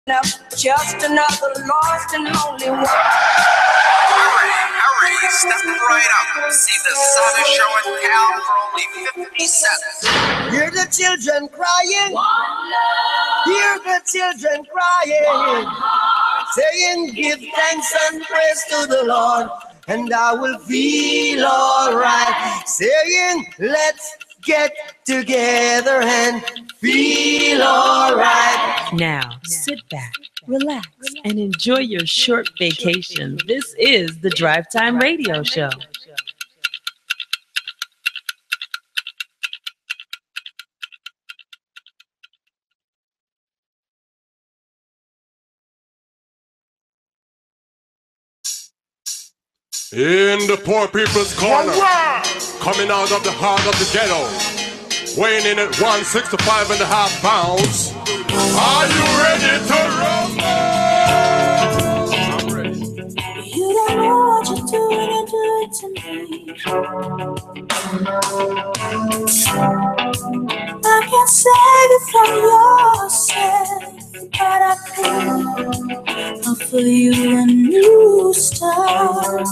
Just another lost and lonely one. Hurry, step right up. See the sun is showing town for only 50 cents. Hear the children crying. Hear the children crying. Saying, give thanks and praise to the Lord, and I will feel alright. Saying, let's get together and feel alright. Now, sit back, relax, and enjoy your short vacation. This is the Drive Time Radio Show. In the poor people's corner, coming out of the heart of the ghetto, weighing in at 165.5 pounds. Are you ready to rumble? I'm ready. You don't know what you're doing and do it to me. I can't save you from yourself, but I could offer you a new start.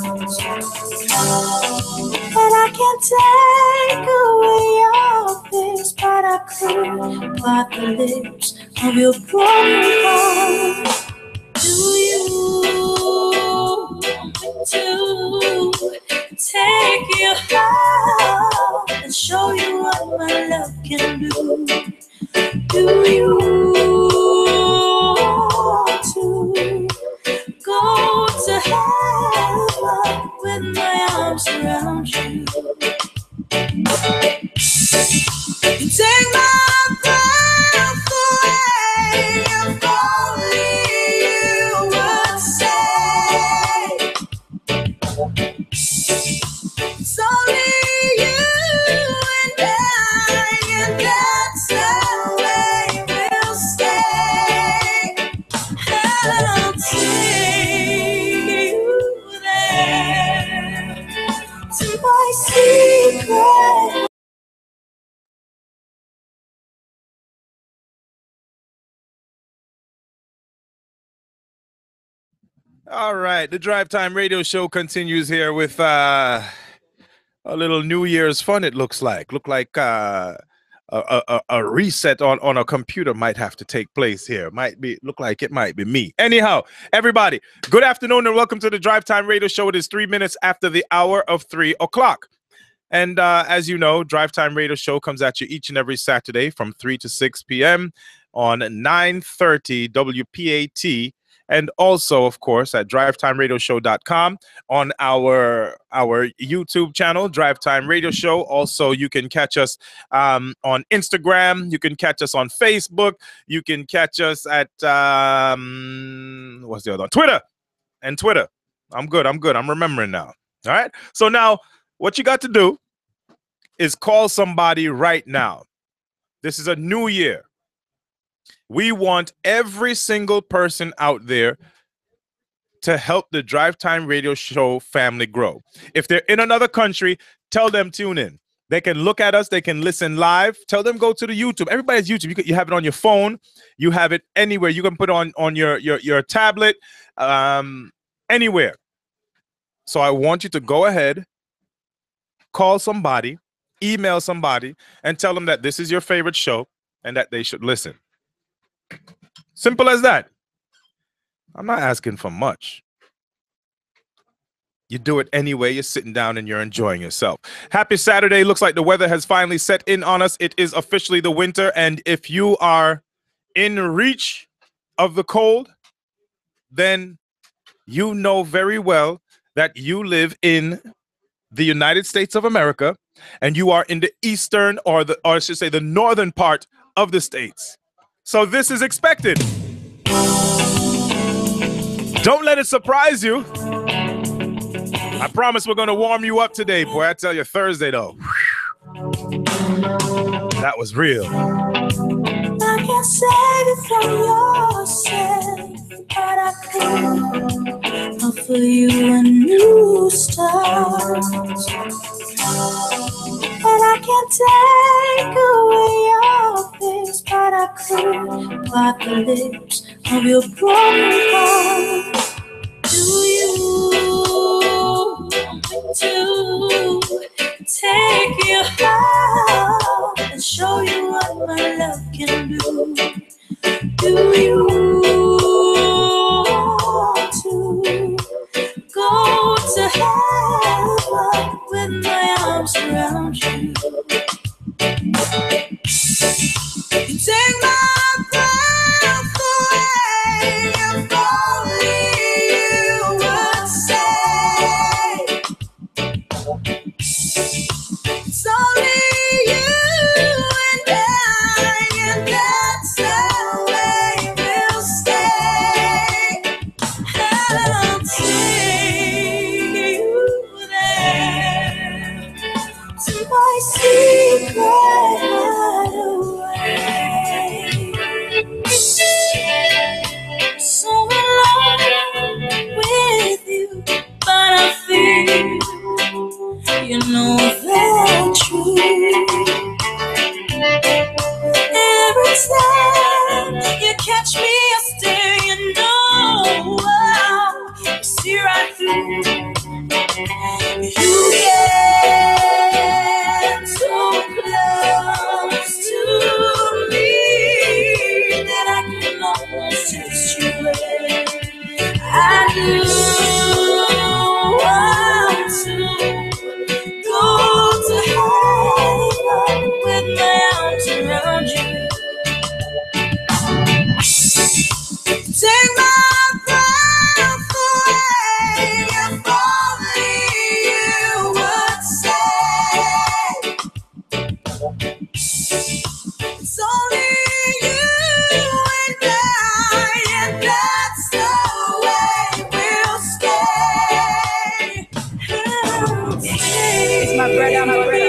And I can't take away your fears, but I could wipe the lips of your broken heart. Do you to take you out and show you what my love can do? Do you want to go to heaven with my arms around you? You take my breath away, if only you would say it's only you and I, and that's the way we'll stay. I'll take you there to my secret. All right, the Drive Time Radio Show continues here with a little New Year's fun. It looks like a reset on a computer might have to take place here. Look like it might be me. Anyhow, everybody, good afternoon and welcome to the Drive Time Radio Show. It is 3 minutes after the hour of 3 o'clock. And as you know, Drive Time Radio Show comes at you each and every Saturday from 3 to 6 p.m. on 930 WPAT. And also, of course, at drivetimeradioshow.com on our YouTube channel, Drive Time Radio Show. Also, you can catch us on Instagram. You can catch us on Facebook. You can catch us at, what's the other one? Twitter. I'm good. I'm remembering now. All right. So now what you got to do is call somebody right now. This is a new year. We want every single person out there to help the Drive Time Radio Show family grow. If they're in another country, tell them tune in. They can look at us. They can listen live. Tell them go to the YouTube. Everybody's YouTube. You have it on your phone. You have it anywhere. You can put it on your tablet, anywhere. So I want you to go ahead, call somebody, email somebody, and tell them that this is your favorite show and that they should listen. Simple as that. I'm not asking for much. You do it anyway. You're sitting down and you're enjoying yourself. Happy Saturday. Looks like the weather has finally set in on us. It is officially the winter. And if you are in reach of the cold, then you know very well that you live in the United States of America and you are in the eastern or I should say the northern part of the states. So this is expected. Don't let it surprise you. I promise we're going to warm you up today, boy. I tell you, Thursday, though. That was real. I can't save you from yourself, but I could offer you a new start. And I can't take away your fears, but I could wipe the lips of your broken heart. Do you take your heart and show you what my love can do? Do you want to go to heaven with my arms around you? You take my breath away, if only you would say it's only you and I, and that's the way we'll stay. I'll take you there to my secret hideaway. So alone with you, but I feel you know that truth. Every time you catch me, I stare, you know I see right through. You get so close to me that I can almost taste you. I do want to go to heaven with my arms around you. Take my breath away, if only you would say it's only you and I, and that's the way we'll stay. It's my brother, my brother.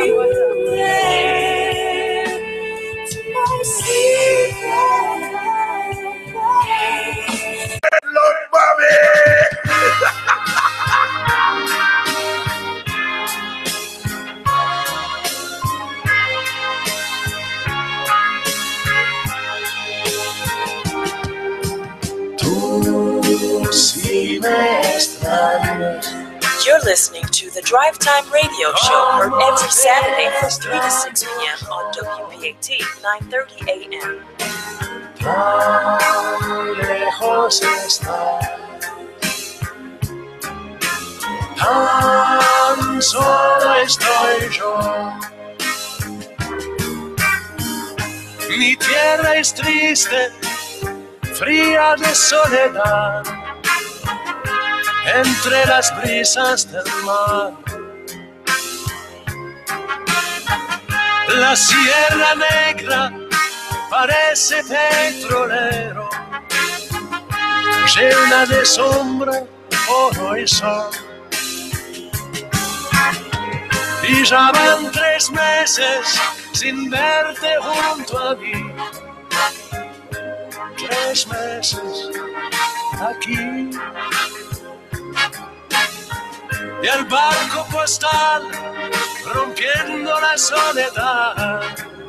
To my secret. Lord Bobby! You're listening to the Drive Time Radio Show, heard every Saturday from 3 to 6 p.m. on WPAT 9:30 a.m. Tan lejos estás, tan solo estoy yo. Mi tierra es triste, fría de soledad, entre las brisas del mar. La Sierra Negra parece petrolero, llena de sombra, oro y sol. Y ya van 3 meses sin verte junto a mí. 3 meses aquí. Y el barco postal rompiendo la soledad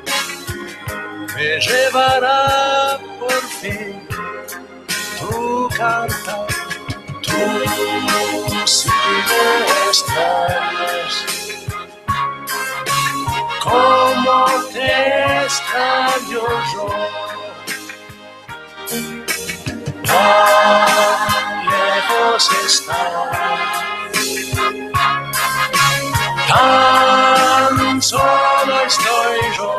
me llevará por fin tu carta. Tú si me extrañas, como te extraño yo. Tan lejos estás, tan solo estoy yo.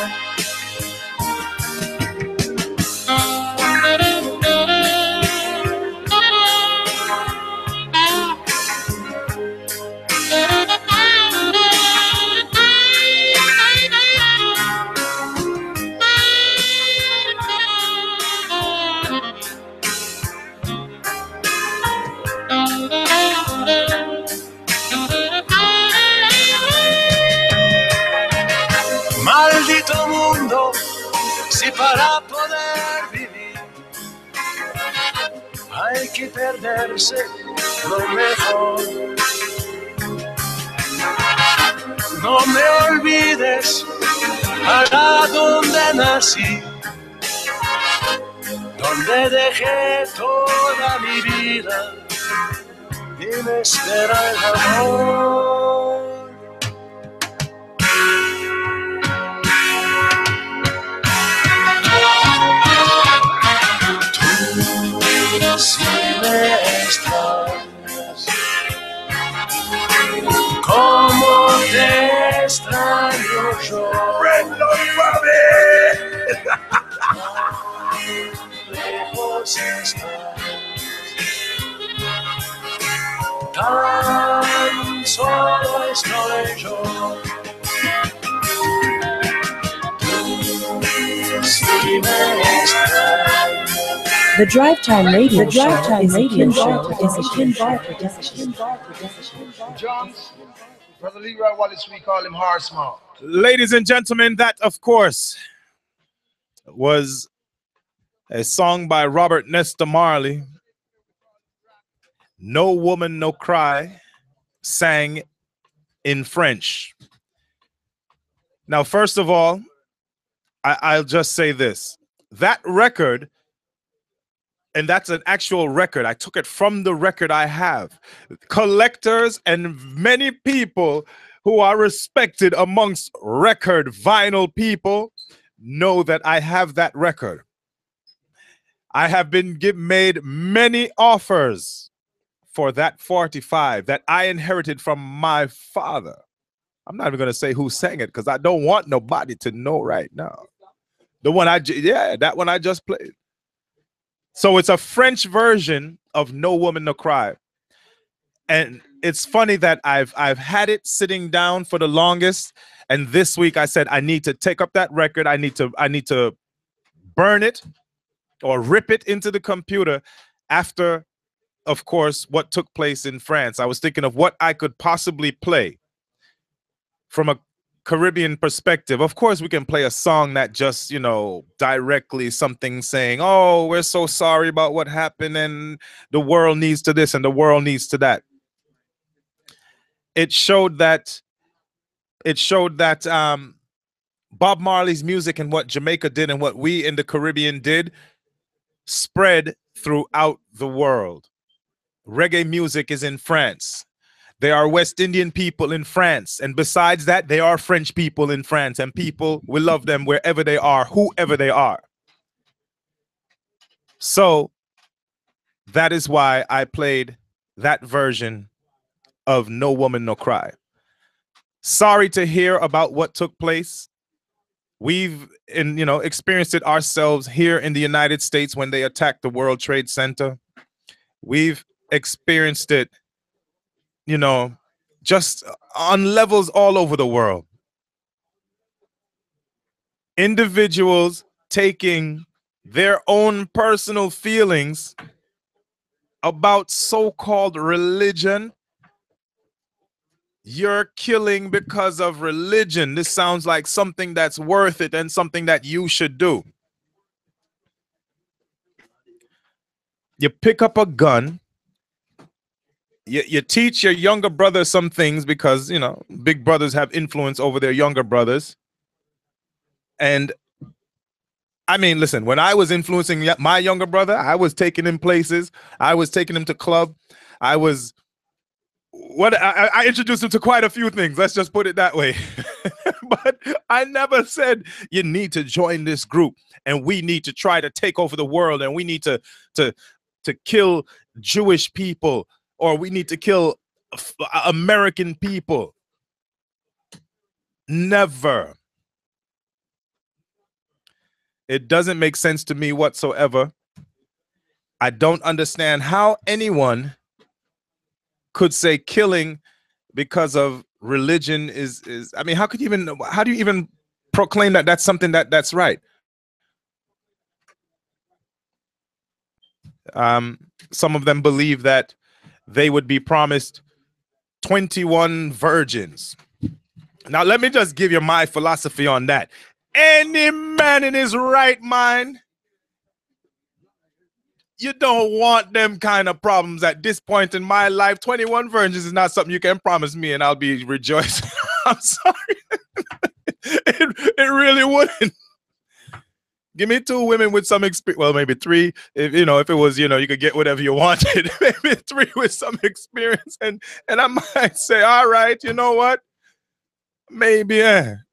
Maldito mundo, si para poder vivir hay que perderse lo mejor. No me olvides allá donde nací, donde dejé toda mi vida y me espera el amor. Tú si me extrañas, como te extraño yo. Red Lord Lejos estás, tan solo estoy yo. Tú si me extrañas. The Drive Time Radio Show is a Jones, Brother Leroy Wallace, we call him Horsemouth. Ladies and gentlemen, that, of course, was a song by Robert Nesta Marley. No Woman, No Cry, sang in French. Now, first of all, I'll just say this. That record, and that's an actual record. I took it from the record I have. Collectors and many people who are respected amongst record vinyl people know that I have that record. I have been made many offers for that 45 that I inherited from my father. I'm not even going to say who sang it because I don't want nobody to know right now. The one that one I just played. So it's a French version of No Woman, No Cry. And it's funny that I've had it sitting down for the longest. And this week I said, I need to take up that record. I need to burn it or rip it into the computer after, of course, what took place in France. I was thinking of what I could possibly play from a Caribbean perspective. Of course, we can play a song that just, directly something saying, oh, we're so sorry about what happened and the world needs to this and the world needs to that. It showed that Bob Marley's music and what Jamaica did and what we in the Caribbean did spread throughout the world. Reggae music is in France. There are West Indian people in France. And besides that, there are French people in France. And people, we love them wherever they are, whoever they are. So that is why I played that version of No Woman, No Cry. Sorry to hear about what took place. We've experienced it ourselves here in the United States when they attacked the World Trade Center. We've experienced it, just on levels all over the world. Individuals taking their own personal feelings about so-called religion. You're killing because of religion. This sounds like something that's worth it and something that you should do. You pick up a gun. You teach your younger brother some things because, big brothers have influence over their younger brothers. And I mean, listen, when I was influencing my younger brother, I was taking him places. I was taking him to club. I introduced him to quite a few things. Let's just put it that way. But I never said you need to join this group and we need to try to take over the world and we need to kill Jewish people or we need to kill American people. Never. It doesn't make sense to me whatsoever. I don't understand how anyone could say killing because of religion is I mean, how do you even proclaim that that's something that's right? Some of them believe that they would be promised 21 virgins. Now, let me just give you my philosophy on that. Any man in his right mind, you don't want them kind of problems at this point in my life. 21 virgins is not something you can promise me and I'll be rejoicing. I'm sorry. It really wouldn't. Give me 2 women with some experience. Well, maybe 3. If you know, if it was, you know, you could get whatever you wanted. Maybe 3 with some experience, and I might say, all right, you know what? Maybe,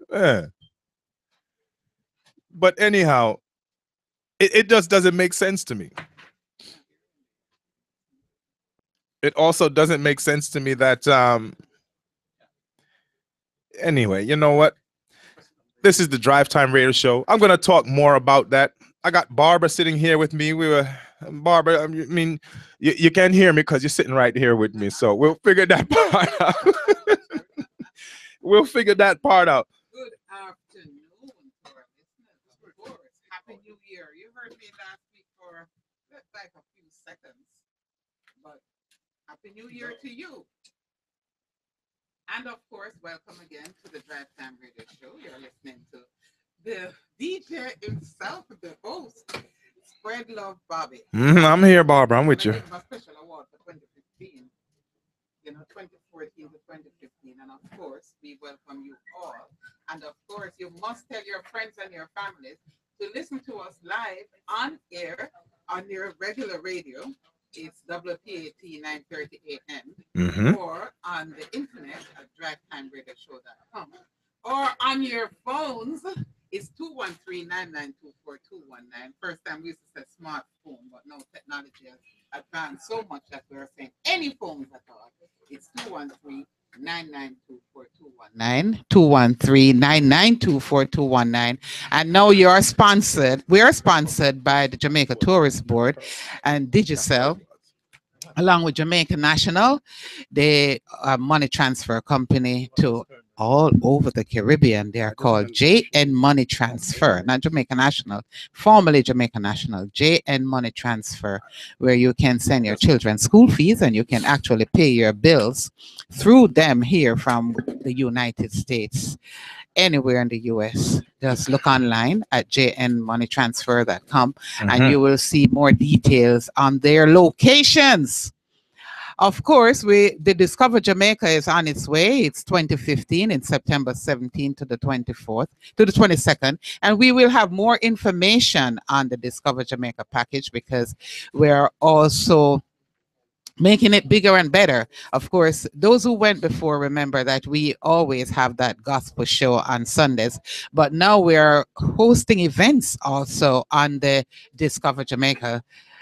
But anyhow, it just doesn't make sense to me. It also doesn't make sense to me that anyway, you know what? This is the Drive Time Radio Show. I'm going to talk more about that. I got Barbara sitting here with me. Barbara, I mean, you can't hear me because you're sitting right here with me. So we'll figure that part out. We'll figure that part out. Good afternoon to our listeners. Of course, Happy New Year. You heard me last week for like a few seconds, but Happy New Year to you. And of course, welcome again to the Drive Time Radio Show. You're listening to the DJ himself, the host, Spread Love Bobby. I'm here, Barbara. I'm with you. A special award for 2015, 2014 to 2015. And of course, we welcome you all. And of course, you must tell your friends and your families to listen to us live on air on your regular radio. It's WPAT 9:30 a.m. or on the internet at drivetimeradio.show.com, or on your phones. It's 213-992-4219. First time we used to say smartphone, but now technology has advanced so much that we're saying any phones at all. It's 213-992-4219. 213-992-4219. And now you are sponsored. We are sponsored by the Jamaica Tourist Board and Digicel, along with Jamaica National, the money transfer company to all over the Caribbean. They are called JN Money Transfer, not Jamaica National, formerly Jamaica National, JN Money Transfer, where you can send your children school fees and you can actually pay your bills through them here from the United States, anywhere in the US. Just look online at jnmoneytransfer.com and you will see more details on their locations. Of course, the Discover Jamaica is on its way. It's 2015 in September 17th to the 24th, to the 22nd. And we will have more information on the Discover Jamaica package because we're also making it bigger and better. Of course, those who went before remember that we always have that gospel show on Sundays, but now we're hosting events also on the Discover Jamaica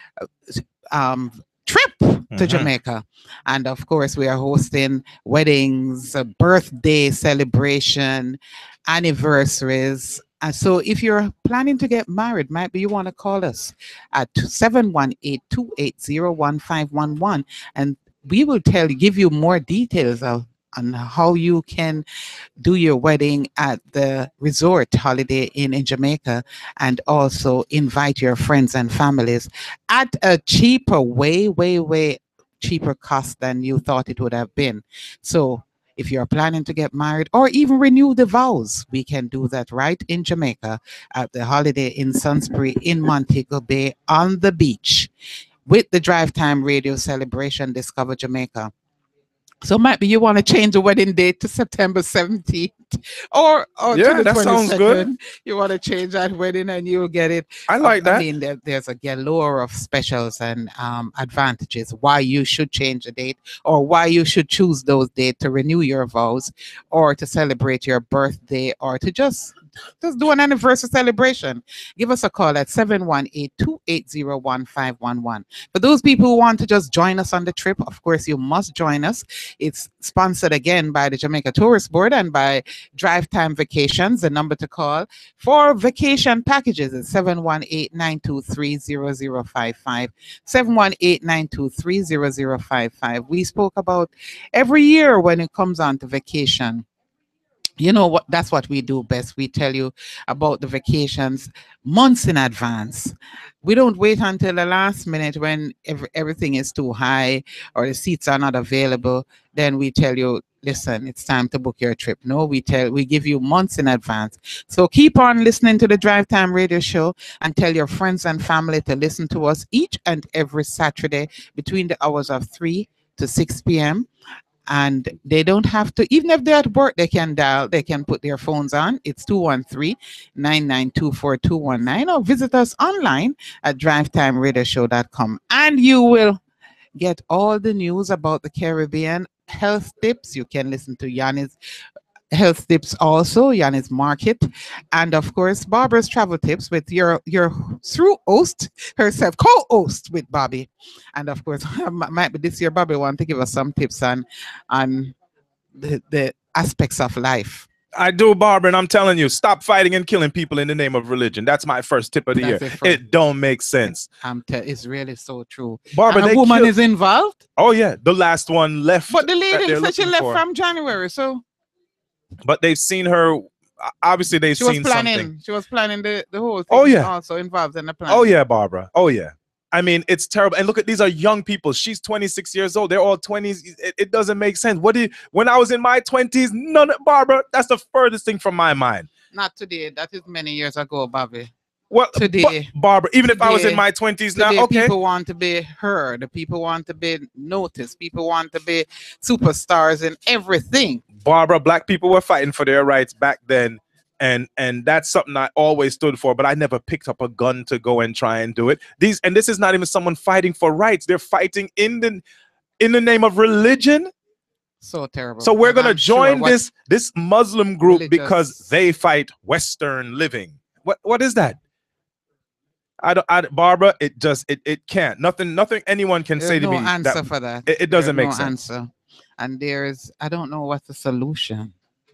trip to Jamaica. And of course, we are hosting weddings, birthday celebration, anniversaries. And so if you're planning to get married, maybe you want to call us at 718-280-1511, and we will give you more details on how you can do your wedding at the resort Holiday Inn in Jamaica, and also invite your friends and families at a cheaper, way cheaper cost than you thought it would have been. So if you're planning to get married or even renew the vows, we can do that right in Jamaica at the Holiday Inn Sunsbury in Montego Bay on the beach with the Drive Time Radio Celebration Discover Jamaica. So maybe you want to change the wedding date to September 17th or yeah, to the that 22nd. Sounds good. You want to change that wedding and you'll get it. I like that. I mean, there's a galore of specials and advantages why you should change the date or why you should choose those dates to renew your vows or to celebrate your birthday or to just do an anniversary celebration. Give us a call at 718-280-1511. For those people who want to just join us on the trip, of course, you must join us. It's sponsored again by the Jamaica Tourist Board and by Drive Time Vacations. The number to call for vacation packages is 718-923-0055. 718-923-0055. We spoke about every year when it comes on to vacation. You know what? That's what we do best. We tell you about the vacations months in advance. We don't wait until the last minute when everything is too high or the seats are not available. Then we tell you, listen, it's time to book your trip. No, we give you months in advance. So keep on listening to the Drive Time Radio Show and tell your friends and family to listen to us each and every Saturday between the hours of 3 to 6 p.m. And they don't have to, even if they're at work, they can dial, they can put their phones on. It's 213-992-4219, or visit us online at drivetimeradioshow.com. And you will get all the news about the Caribbean health tips. You can listen to Yanni's health tips also, Yanni's market, and of course Barbara's travel tips with your through host herself, co-host with Bobby. And of course might be this year Bobby want to give us some tips on the aspects of life. I do, Barbara, and I'm telling you, stop fighting and killing people in the name of religion. That's my first tip of the year. It don't make sense. It's really so true. Barbara, and a woman is involved. Oh yeah, the last one left. But the lady said she left from January, so. But they've seen her. Obviously, they've seen something. She was planning the whole thing. Oh yeah, also involved in the plan. Oh yeah, Barbara. Oh yeah. I mean, it's terrible. And look at, these are young people. She's 26 years old. They're all 20s. It doesn't make sense. When I was in my 20s, Barbara, that's the furthest thing from my mind. Not today. That is many years ago, Bobby. Well, today, Barbara, even if I was in my 20s now, okay. People want to be heard. People want to be noticed. People want to be superstars in everything. Barbara, black people were fighting for their rights back then. And that's something I always stood for, but I never picked up a gun to go and try and do it. This is not even someone fighting for rights. They're fighting in the name of religion. So terrible. So we're going to join this Muslim group because they fight Western living. What is that? Barbara, it can't. Nothing anyone can say to me. No answer for that. It doesn't make sense. Answer. And I don't know what's the solution.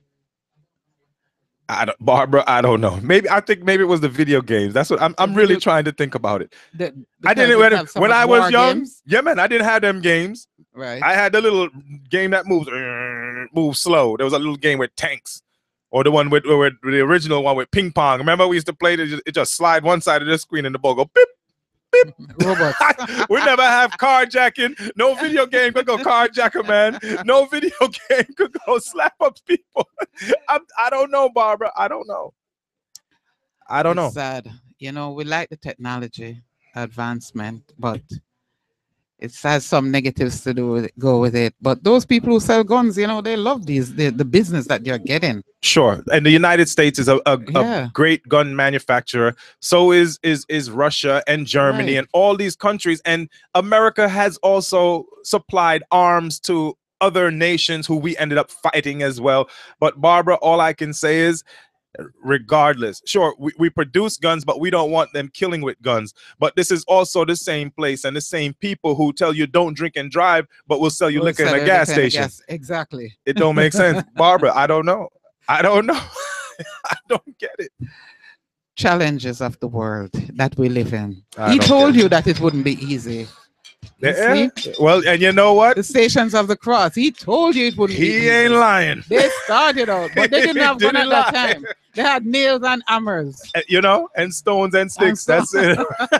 Barbara, I don't know. I think maybe it was the video games. That's what I'm really trying to think about it. I didn't when I was young. Games? Yeah, man, I didn't have them games. Right. I had the little game that moves slow. There was a little game with tanks, or the one with the original one with ping pong. Remember, we used to play it just slide one side of the screen and the ball go beep. Beep. Robots. We never have carjacking. No video game could go carjacker, man. No video game could go slap up people. I don't know, Barbara. I don't know. It's sad. You know, we like the technology advancement, but it has some negatives to go with it. But those people who sell guns, you know, they love the business that you're getting. Sure. And the United States is a great gun manufacturer. So is Russia and Germany and all these countries. And America has also supplied arms to other nations who we ended up fighting as well. But Barbara, all I can say is, regardless, sure, we produce guns, but we don't want them killing with guns. But this is also the same place and the same people who tell you don't drink and drive, but will sell you liquor in a gas station. Exactly. It don't make sense. Barbara, I don't know. I don't get it. Challenges of the world that we live in. He told you that it wouldn't be easy. Yeah. Well, and you know what? The Stations of the Cross. He told you it wouldn't be easy. He ain't lying. They started out, but they didn't have gun at that time. They had nails and hammers. You know, and stones and sticks. That's it.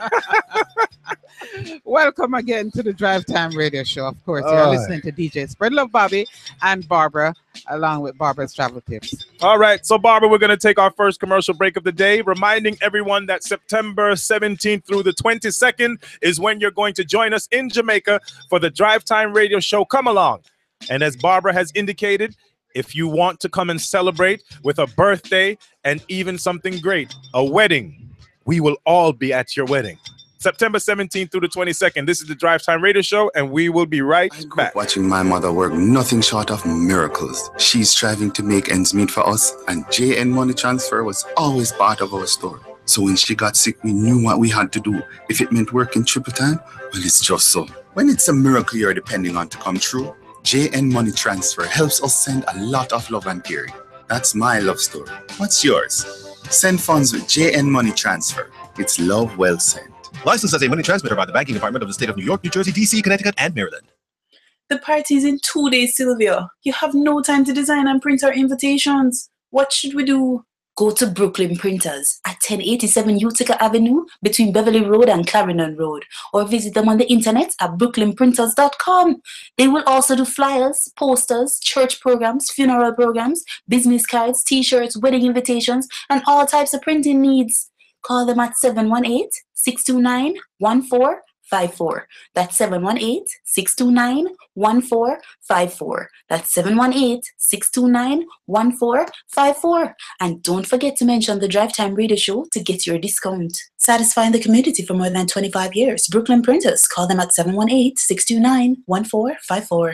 Welcome again to the Drive Time Radio Show. Of course, you're listening to DJ Spread Love Bobby and Barbara, along with Barbara's Travel Tips. All right. So, Barbara, we're going to take our first commercial break of the day, reminding everyone that September 17th through the 22nd is when you're going to join us in Jamaica for the Drive Time Radio Show. Come along. And as Barbara has indicated, if you want to come and celebrate with a birthday and even something great, a wedding, we will all be at your wedding. September 17th through the 22nd. This is the Drive Time Radio Show, and we will be right back. Watching my mother work, nothing short of miracles. She's striving to make ends meet for us, and JN Money Transfer was always part of our story. So when she got sick, we knew what we had to do. If it meant working triple time, well, it's just so. When it's a miracle you're depending on to come true, JN Money Transfer helps us send a lot of love and caring. That's my love story. What's yours? Send funds with JN Money Transfer. It's love well sent. Licensed as a money transmitter by the Banking Department of the State of New York, New Jersey, D.C., Connecticut, and Maryland. The party is in 2 days, Sylvia. You have no time to design and print our invitations. What should we do? Go to Brooklyn Printers at 1087 Utica Avenue between Beverly Road and Clarendon Road, or visit them on the internet at brooklynprinters.com. They will also do flyers, posters, church programs, funeral programs, business cards, t-shirts, wedding invitations, and all types of printing needs. Call them at 718-629-1454 1454. That's 718-629-1454. That's 718-629-1454. And don't forget to mention the Drive Time Radio Show to get your discount. Satisfying the community for more than 25 years. Brooklyn Printers. Call them at 718-629-1454.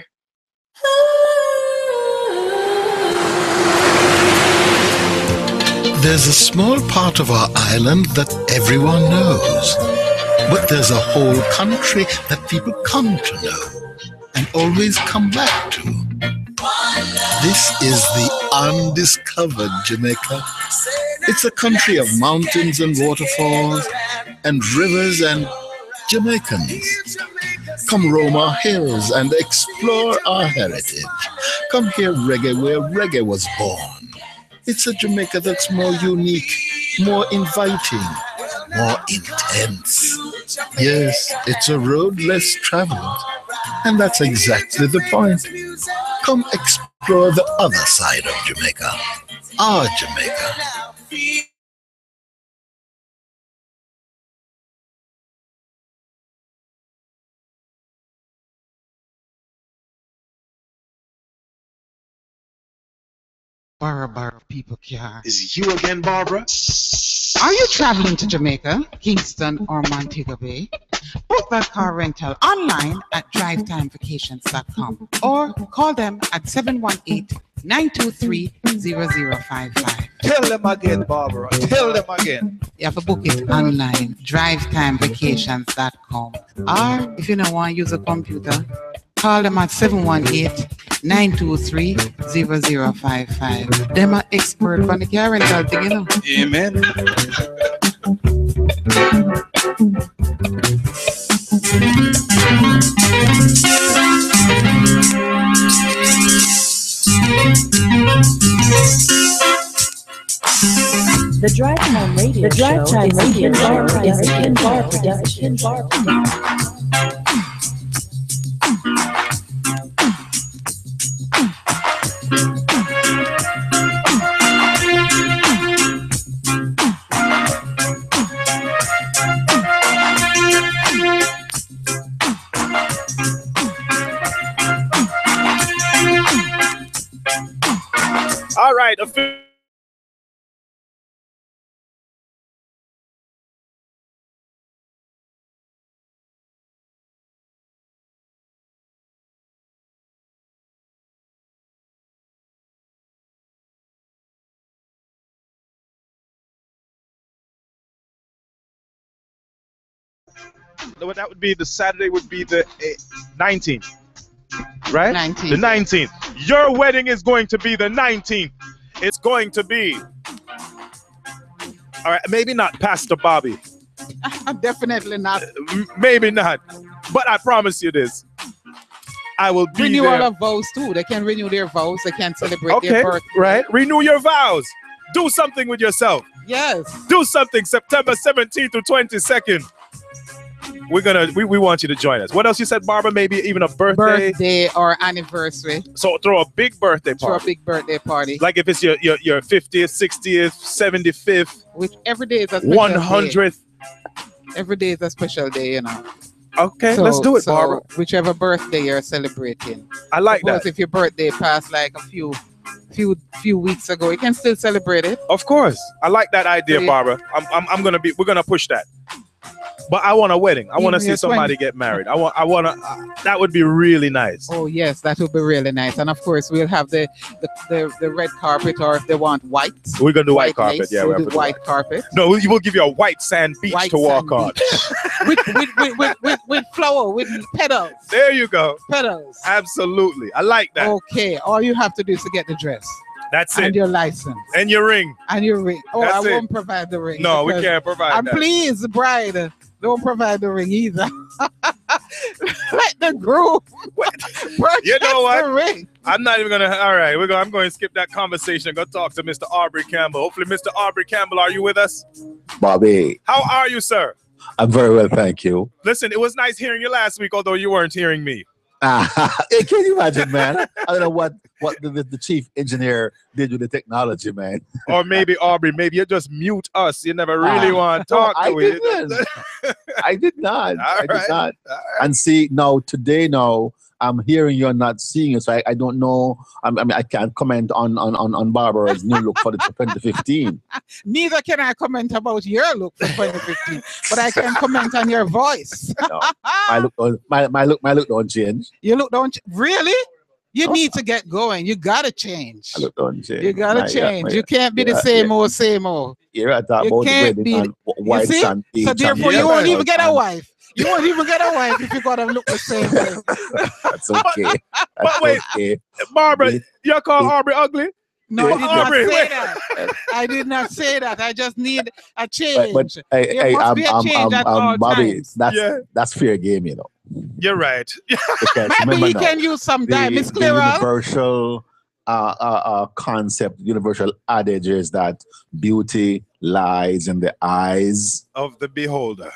There's a small part of our island that everyone knows, but there's a whole country that people come to know and always come back to. This is the undiscovered Jamaica. It's a country of mountains and waterfalls and rivers and Jamaicans. Come roam our hills and explore our heritage. Come hear reggae where reggae was born. It's a Jamaica that's more unique, more inviting, more intense. Yes, it's a road less traveled, and that's exactly the point. Come explore the other side of Jamaica, our Jamaica. Barbara people care. Is it you again, Barbara? Are you traveling to Jamaica, Kingston, or Montego Bay? Book that car rental online at drivetimevacations.com or call them at 718-923-0055. Tell them again, Barbara. Tell them again. You have to book it online, drivetimevacations.com. Or if you don't want to use a computer, call them at 718-923-0055. Them are expert on the car rental thing, you know. Amen. The Drive Time Radio Show is a Ken Bar production. All right. That would be the Saturday would be the 19th, right? 19th. The 19th. Your wedding is going to be the 19th. It's going to be. All right, maybe not Pastor Bobby. Definitely not. Maybe not. But I promise you this. I will be Renewal there. of vows too. They can renew their vows. They can celebrate their birthday. Right. Renew your vows. Do something with yourself. Yes. Do something September 17th to 22nd. We want you to join us. What else you said, Barbara? Maybe even a birthday or anniversary. So throw a big birthday party. Throw a big birthday party. Like if it's your 50th, 60th, 75th. Which every day is a special 100th. Day. Every day is a special day, you know. Okay, let's do it, Barbara. Whichever birthday you're celebrating. I like that. that. If your birthday passed like a few weeks ago, you can still celebrate it. Of course. I like that idea, Barbara. We're gonna push that. But I want a wedding. I want to see somebody get married. I want that would be really nice. Oh yes, that would be really nice. And of course, we'll have the red carpet, or if they want white. We're gonna do white carpet. Lace, Yeah, we'll do white carpet. No, we'll give you a white sand beach to walk on. with flower, with petals. There you go. Petals. Absolutely. I like that. Okay, all you have to do is to get the dress. That's it. And your license. And your ring. And your ring. Oh, That's I it. won't provide the ring. No, we can't provide and that. please, bride, don't provide the ring either. Let the groom You know what? the ring. I'm not even gonna. All right, I'm going to skip that conversation. Go talk to Mr. Aubrey Campbell. Hopefully, Mr. Aubrey Campbell, are you with us? Bobby, How are you, sir? I'm very well, thank you. Listen, it was nice hearing you last week, although you weren't hearing me. Hey, can you imagine, man? I don't know what the chief engineer did with the technology, man. Or maybe Aubrey, maybe you just mute us. You never really want to talk to it. I did not. I did right. not. And see, now today, I'm hearing you're not seeing it, so I don't know. I mean, I can't comment on Barbara's new look for the 2015. Neither can I comment about your look for 2015, but I can comment on your voice. No, my look don't change. Your look don't really? You need to get going. You gotta change. My look don't change. You gotta change. You can't be the same old. You're at that about can't wedding on white sand beach. So therefore, you won't even get a wife. You won't even get a wife if you gotta look the same way. That's okay. But wait, okay. Barbara, you call Aubrey ugly? No, I did not say that. I just need a change. But there must be a change at all Bobby, times. that's fair game, you know. You're right. Because maybe he can use some time. Miss The Clara. universal concept, universal adage is that beauty lies in the eyes of the beholder.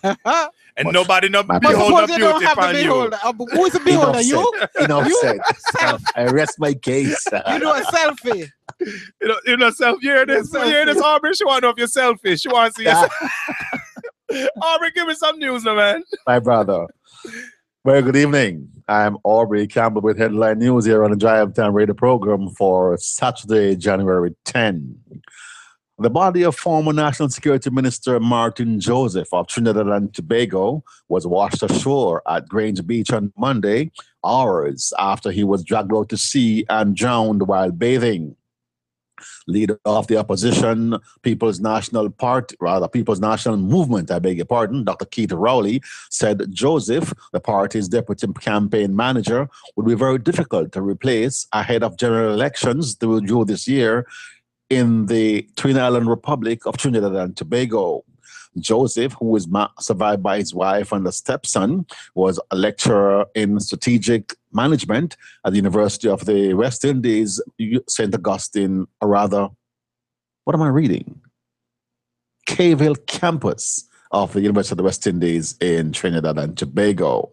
And nobody behold the beauty upon you. Who is the beholder? You? Enough said. I rest my case. You do a selfie. You know, self. You hear this? You hear this, Aubrey? She want to know if you're selfish. She wants to see yourself. Aubrey, give me some news, now, man. My brother. Very good evening. I'm Aubrey Campbell with Headline News here on the Drive Time Radio program for Saturday, January 10. The body of former National Security Minister Martin Joseph of Trinidad and Tobago was washed ashore at Grange Beach on Monday, hours after he was dragged out to sea and drowned while bathing. Leader of the opposition People's National Movement, Dr. Keith Rowley, said Joseph, the party's deputy campaign manager, would be very difficult to replace ahead of general elections due this year in the Twin Island Republic of Trinidad and Tobago. Joseph, who is survived by his wife and a stepson, was a lecturer in strategic management at the University of the West Indies, St. Augustine, or rather, what am I reading? Cave Hill campus of the University of the West Indies in Trinidad and Tobago.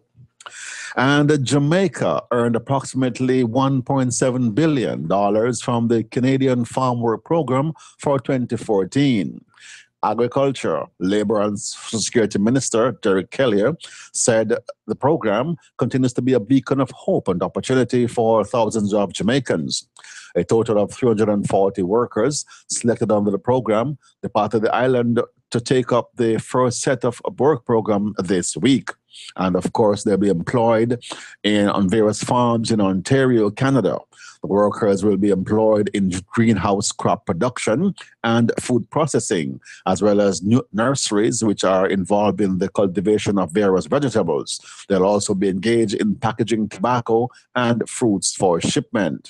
And Jamaica earned approximately $1.7 billion from the Canadian Farm Work Program for 2014. Agriculture, Labour and Social Security Minister Derek Kelly said the program continues to be a beacon of hope and opportunity for thousands of Jamaicans. A total of 340 workers selected under the program departed the island to take up the first set of work program this week. And of course, they'll be employed on various farms in Ontario, Canada. The workers will be employed in greenhouse crop production and food processing, as well as nurseries, which are involved in the cultivation of various vegetables. They'll also be engaged in packaging tobacco and fruits for shipment.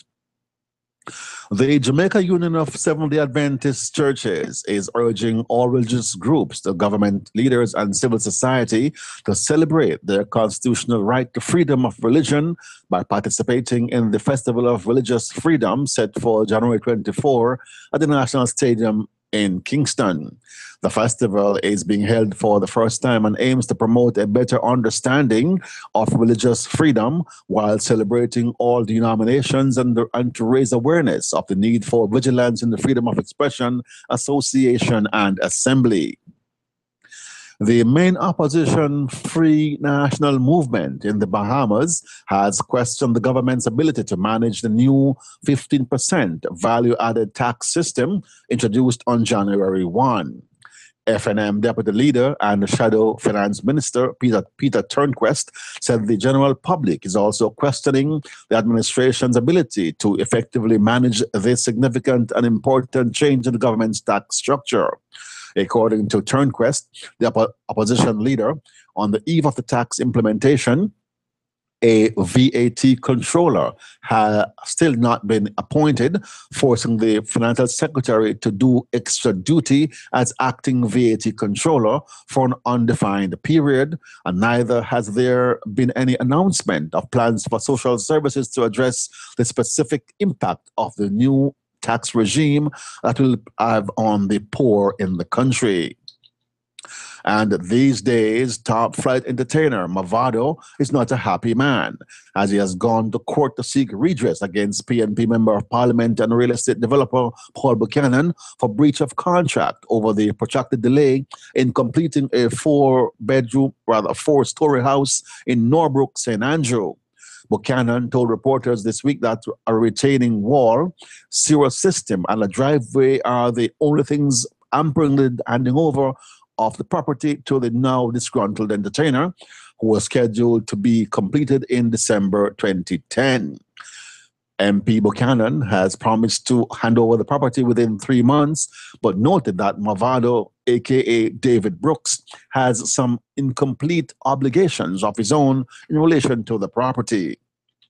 The Jamaica Union of Seventh-day Adventist Churches is urging all religious groups, the government leaders, and civil society to celebrate their constitutional right to freedom of religion by participating in the Festival of Religious Freedom set for January 24 at the National Stadium in Kingston. The festival is being held for the first time and aims to promote a better understanding of religious freedom while celebrating all denominations and to raise awareness of the need for vigilance in the freedom of expression, association, and assembly. The main opposition Free National Movement in the Bahamas has questioned the government's ability to manage the new 15% value-added tax system introduced on January 1. FNM Deputy Leader and Shadow Finance Minister Peter Turnquest said the general public is also questioning the administration's ability to effectively manage this significant and important change in the government's tax structure. According to Turnquest, the opposition leader, on the eve of the tax implementation, a VAT controller has still not been appointed, forcing the financial secretary to do extra duty as acting VAT controller for an undefined period, and neither has there been any announcement of plans for social services to address the specific impact of the new tax regime that will have on the poor in the country. And these days, top flight entertainer Mavado is not a happy man, as he has gone to court to seek redress against PNP Member of Parliament and real estate developer Paul Buchanan for breach of contract over the protracted delay in completing a four-story house in Norbrook, St. Andrew. Buchanan told reporters this week that a retaining wall, sewer system, and a driveway are the only things hampering the handing over of the property to the now disgruntled entertainer, who was scheduled to be completed in December 2010. MP Buchanan has promised to hand over the property within 3 months, but noted that Mavado, aka David Brooks, has some incomplete obligations of his own in relation to the property.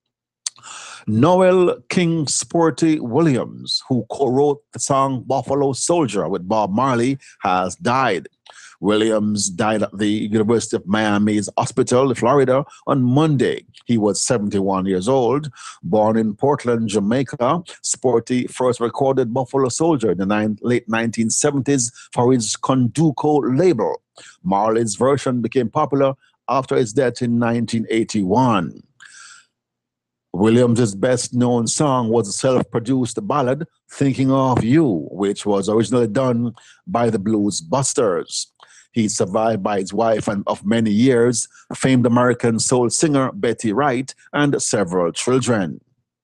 Noel King Sporty Williams, who co-wrote the song Buffalo Soldier with Bob Marley, has died. Williams died at the University of Miami's hospital in Florida on Monday. He was 71 years old. Born in Portland, Jamaica, Sporty first recorded Buffalo Soldier in the late 1970s for his Conduco label. Marley's version became popular after his death in 1981. Williams' best-known song was a self-produced ballad, Thinking of You, which was originally done by the Blues Busters. He's survived by his wife of many years, famed American soul singer Betty Wright, and several children.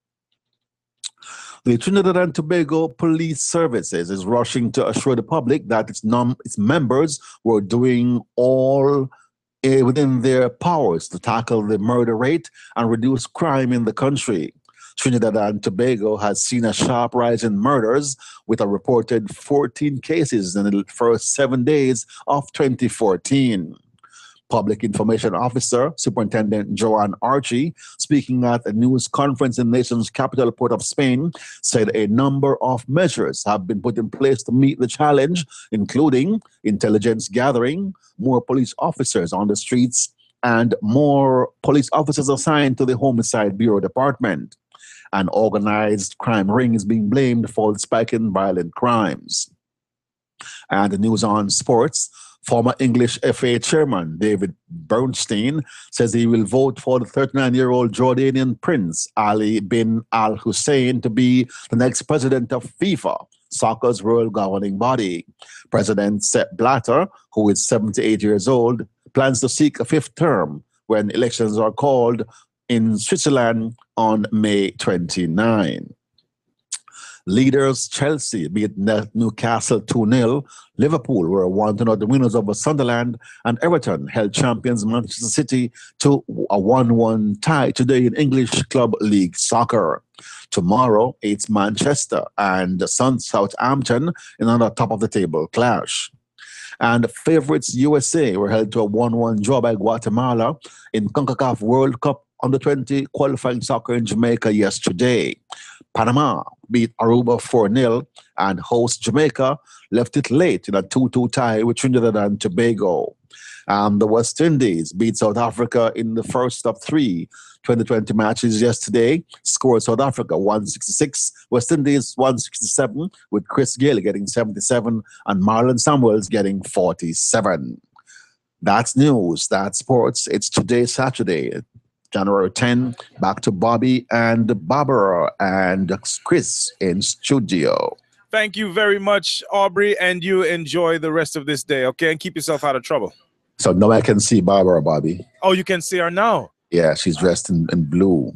The Trinidad and Tobago Police Services is rushing to assure the public that its members were doing all within their powers to tackle the murder rate and reduce crime in the country. Trinidad and Tobago has seen a sharp rise in murders, with a reported 14 cases in the first 7 days of 2014. Public Information Officer, Superintendent Joanne Archie, speaking at a news conference in the nation's capital, Port of Spain, said a number of measures have been put in place to meet the challenge, including intelligence gathering, more police officers on the streets, and more police officers assigned to the Homicide Bureau Department. An organized crime ring is being blamed for the spike in violent crimes. And the news on sports. Former English FA chairman David Bernstein says he will vote for the 39-year-old Jordanian prince Ali bin Al Hussein to be the next president of FIFA, soccer's royal governing body. President Sepp Blatter, who is 78 years old, plans to seek a fifth term when elections are called in Switzerland on May 29. Leaders Chelsea beat Newcastle 2-0. Liverpool were 1-0 the winners over Sunderland, and Everton held champions Manchester City to a 1-1 tie today in English Club League Soccer. Tomorrow, it's Manchester and Southampton in another top-of-the-table clash. And favorites USA were held to a 1-1 draw by Guatemala in CONCACAF World Cup Under-20 qualifying soccer in Jamaica yesterday. Panama beat Aruba 4-0, and host Jamaica left it late in a 2-2 tie with Trinidad and Tobago. The West Indies beat South Africa in the first of 3 2020 matches yesterday. Scored South Africa 166, West Indies 167, with Chris Gayle getting 77 and Marlon Samuels getting 47. That's news, that's sports. It's today, Saturday, January 10. Back to Bobby and Barbara and Chris in studio. Thank you very much, Aubrey, and you enjoy the rest of this day, okay? And keep yourself out of trouble. So now I can see Barbara, Bobby. Oh, you can see her now? Yeah, she's dressed in blue.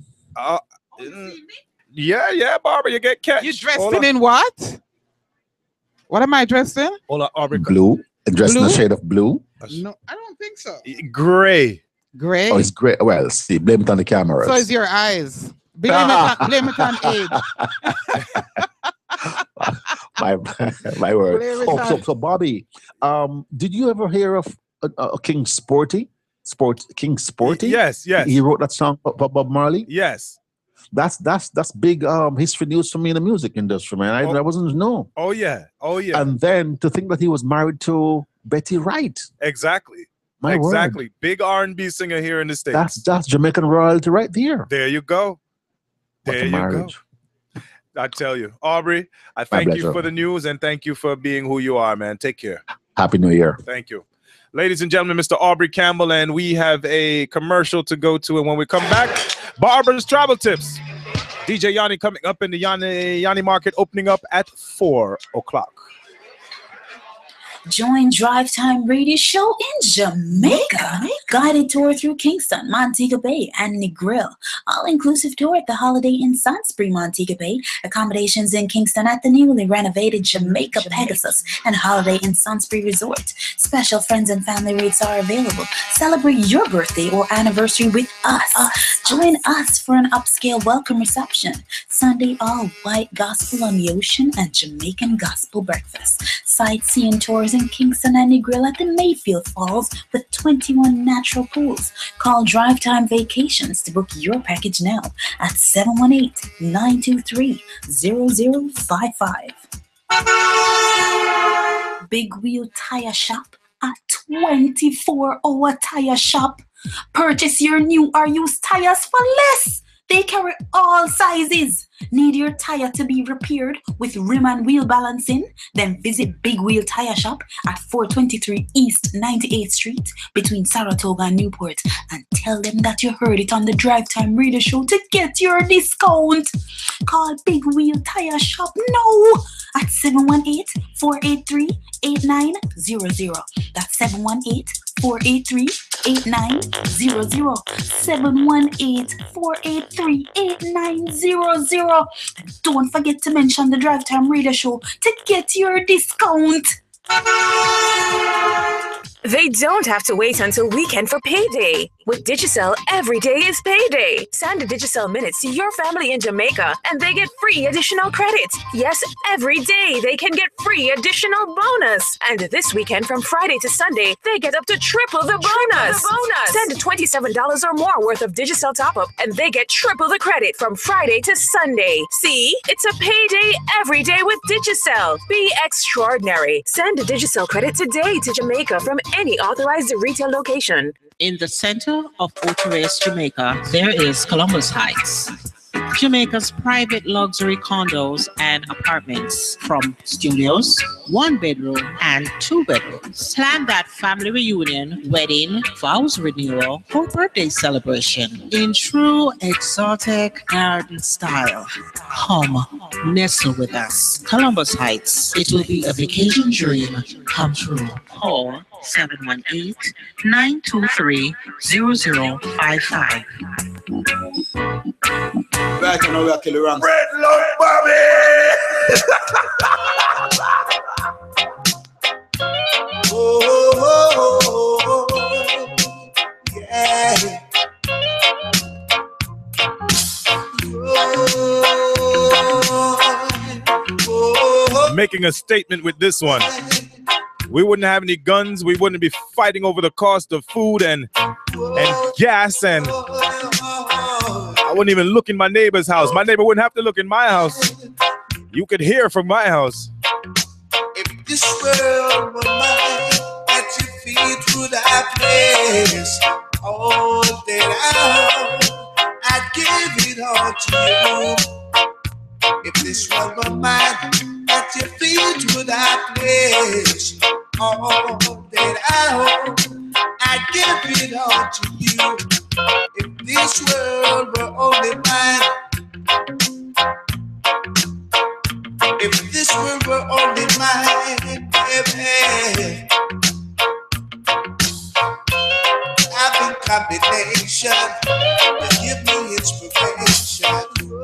Yeah, Barbara, you get catch. You dressed in what? What am I dressed in? Hold on, Aubrey. Blue? Dressed in a shade of blue? No, I don't think so. Gray. Gray? Oh, it's gray. Well, see, blame it on the cameras. So is your eyes. Blame it on age. my word. So Bobby, did you ever hear of King Sporty? King Sporty? Yes. He wrote that song for Bob Marley? Yes. That's big history news for me in the music industry, man. I wasn't know. Oh yeah. And then to think that he was married to Betty Wright. Exactly. My exactly. Word. Big R&B singer here in the States. That's Jamaican royalty right there. There you go. There you go. I tell you, Aubrey, I thank you for the news and thank you for being who you are, man. Take care. Happy New Year. Thank you. Ladies and gentlemen, Mr. Aubrey Campbell, and we have a commercial to go to. And when we come back, Barbara's Travel Tips. DJ Yanni coming up in the Yanni Market, opening up at 4 o'clock. Join Drive Time Radio Show in Jamaica. Guided tour through Kingston, Montego Bay, and Negril. All-inclusive tour at the Holiday Inn Salisbury, Montego Bay. Accommodations in Kingston at the newly renovated Jamaica Pegasus and Holiday Inn Salisbury Resort. Special friends and family rates are available. Celebrate your birthday or anniversary with us. Join us for an upscale welcome reception. Sunday all-white gospel on the ocean and Jamaican gospel breakfast. Sightseeing tours in Kingston and Negril at the Mayfield Falls with 21 natural pools. Call Drive Time Vacations to book your package now at 718-923-0055. Big Wheel Tire Shop, a 24-hour tire shop. Purchase your new or used tires for less. They carry all sizes. Need your tire to be repaired with rim and wheel balancing? Then visit Big Wheel Tire Shop at 423 East 98th Street between Saratoga and Newport, and tell them that you heard it on the Drive Time Radio Show to get your discount. Call Big Wheel Tire Shop now at 718-483-8900. That's 718-483-8900. 718-483-8900. Don't forget to mention the Drive Time Radio Show to get your discount. They don't have to wait until weekend for payday. With Digicel, every day is payday. Send a Digicel minutes to your family in Jamaica and they get free additional credit. Yes, every day they can get free additional bonus. And this weekend from Friday to Sunday, they get up to triple the bonus. Send $27 or more worth of Digicel top-up and they get triple the credit from Friday to Sunday. See? It's a payday every day with Digicel. Be extraordinary. Send a Digicel credit today to Jamaica from any authorized retail location. In the center of Ocho-Rios, Jamaica, there is Columbus Heights, Jamaica's private luxury condos and apartments, from studios, 1-bedroom and 2-bedrooms. Plan that family reunion, wedding, vows renewal, or birthday celebration in true exotic garden style. Come, nestle with us. Columbus Heights. It will be a vacation dream come true. Call 718-923-0055. Right now we are killing around. Red Love Bobby! Yeah. Making a statement with this one. We wouldn't have any guns. We wouldn't be fighting over the cost of food and gas, and I wouldn't even look in my neighbor's house. My neighbor wouldn't have to look in my house. You could hear from my house. If this world were mine, at your feet would I place all that I'd give it all to you. If this world were mine, at your feet would I place all that I'd give it all to you. If this world were only mine, if this world were only mine, baby, having combination to give me inspiration.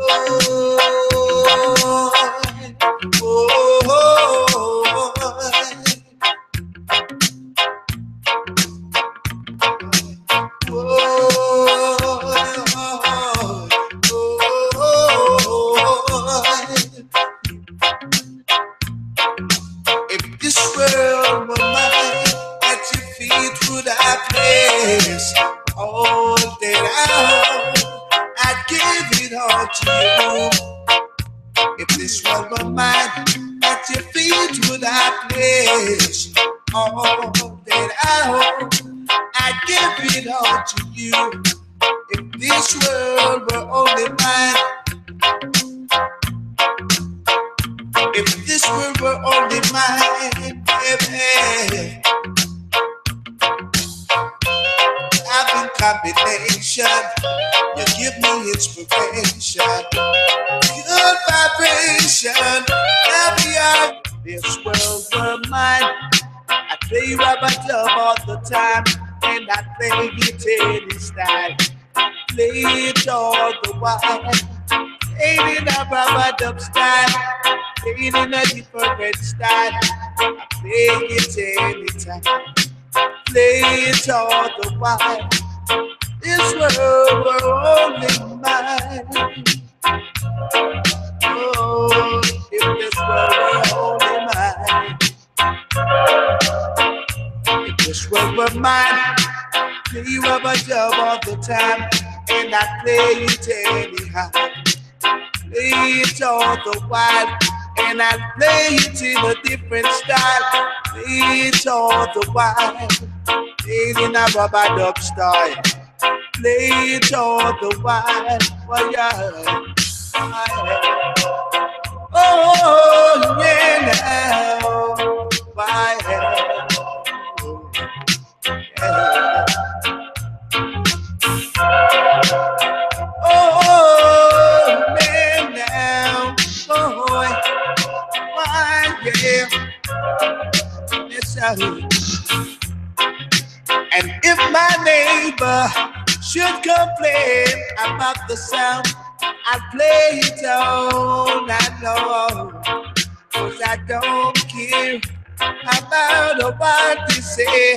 If this world were mine, at your feet would I place all that I'd give it all to you. If this world were mine, at your feet would I place all that I'd give it all to you. If this world were only mine, if this world were only mine, baby, combination. You give me inspiration. Good vibration. Now we are this world of mine. I play rubber dub all the time, and I play it any style. Play it all the while. Play it in a rubber dub style. Play it in a different style. I play it anytime. Play it all the while. This world we're only mine. Oh, if this world were only mine. If this world were mine, play rubber dub all the time, and I play it anyhow. Play it all the while, and I play it in a different style. Play it all the while, play it in a rubber dub style. Play it all the while, oh yeah. Oh yeah, now, why? Oh man, now, boy, why? Yeah, yes, I will. And if my neighbor should complain about the sound, I play it all night long, 'cause I don't care about what they say.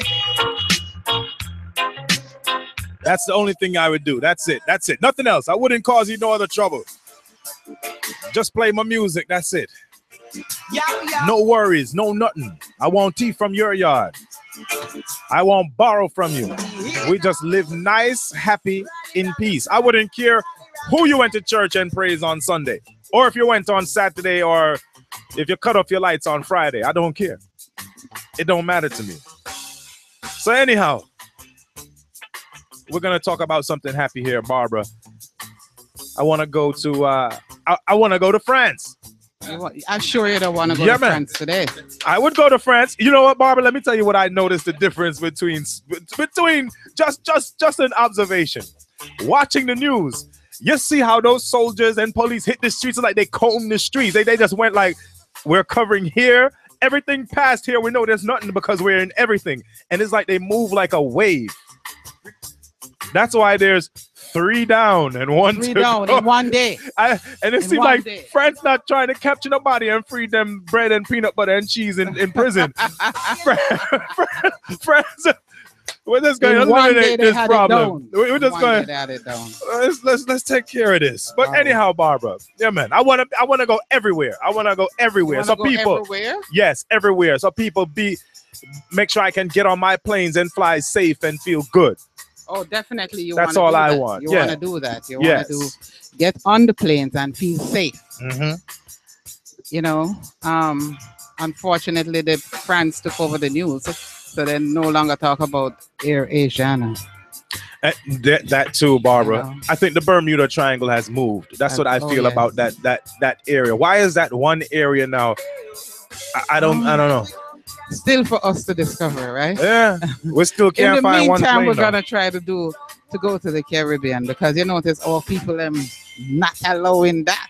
That's the only thing I would do. That's it. That's it. Nothing else. I wouldn't cause you no other trouble. Just play my music. That's it. No worries. No nothing. I want tea from your yard. I won't borrow from you. We just live nice, happy, in peace. I wouldn't care who you went to church and praise on Sunday, or if you went on Saturday, or if you cut off your lights on Friday. I don't care. It don't matter to me. So anyhow, we're gonna talk about something happy here, Barbara. I want to go to I want to go to France. I'm sure you don't want to go to France today. I would go to France. You know what, Barbara? Let me tell you what I noticed the difference between just an observation. Watching the news, you see how those soldiers and police hit the streets like they comb the streets. They just went like, we're covering here. Everything past here, we know there's nothing because we're in everything. And it's like they move like a wave. That's why there's 3 down and 1 3 down in one day. And it seems like France not trying to capture nobody and free them bread and peanut butter and cheese in prison. France, we're just going to eliminate this problem. We're just going to let's take care of this. But anyhow, Barbara, yeah, man, I want to go everywhere. I want to go everywhere. So people, yes, everywhere. So people make sure I can get on my planes and fly safe and feel good. Oh, definitely. That's all I want. You want to do that. You want to get on the planes and feel safe. You know, unfortunately, France took over the news, so they no longer talk about Air Asia. That too, Barbara. You know? I think the Bermuda Triangle has moved. That's what I feel about that area. Why is that one area now? I don't know. Still for us to discover, right? Yeah, we still can't find one. In the meantime, we're gonna try to go to the Caribbean, because you notice all people not allowing that.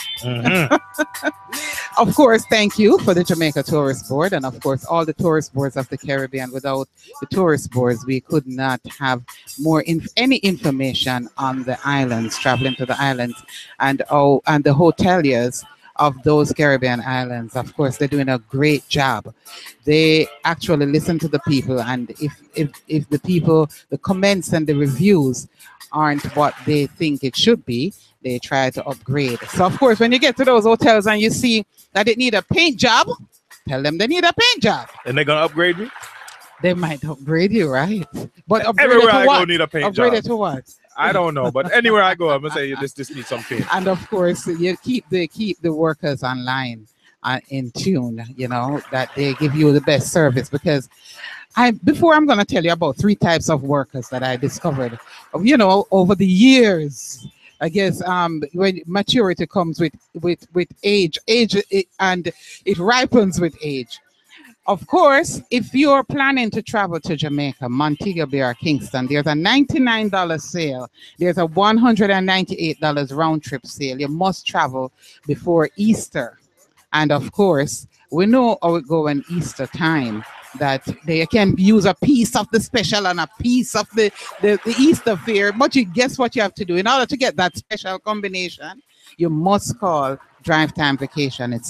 Of course, thank you for the Jamaica Tourist Board, and of course all the tourist boards of the Caribbean. Without the tourist boards, we could not have any information on the islands, traveling to the islands, and the hoteliers of those Caribbean islands. Of course, they're doing a great job. They actually listen to the people, and if the people, the comments and the reviews aren't what they think it should be, they try to upgrade. So of course, when you get to those hotels and you see that it need a paint job, tell them they need a paint job. And they're gonna upgrade me? They might upgrade you, right? But upgrade everywhere it to I what? go need a paint upgrade job. It to what? I don't know, but anywhere I go, I'm gonna say this needs some paint. And of course, you keep the workers online in tune. You know that they give you the best service, because before I'm gonna tell you about 3 types of workers that I discovered, you know, over the years. I guess when maturity comes with age, and it ripens with age. Of course, if you're planning to travel to Jamaica, Montego Bay or Kingston, there's a $99 sale. There's a $198 round trip sale. You must travel before Easter. And of course, we know how it go in Easter time, that they can use a piece of the special and a piece of the Easter fair. But you guess what you have to do? In order to get that special combination, you must call Drive Time Vacation. It's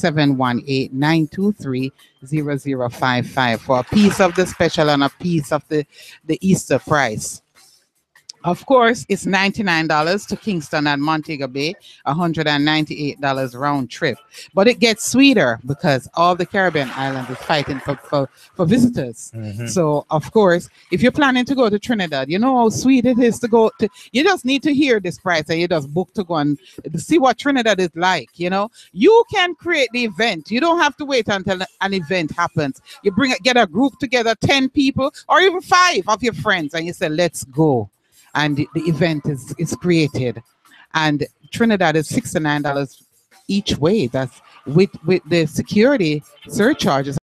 718-923-0055 for a piece of the special and a piece of the Easter price. Of course, it's $99 to Kingston and Montego Bay, $198 round trip. But it gets sweeter because all the Caribbean islands is fighting for visitors. So, of course, if you're planning to go to Trinidad, you know how sweet it is to go to. You just need to hear this price and you just book to go and see what Trinidad is like. You know, you can create the event. You don't have to wait until an event happens. You get a group together, 10 people or even 5 of your friends, and you say, let's go. And the event is created. And Trinidad is $69 each way. That's with the security surcharges.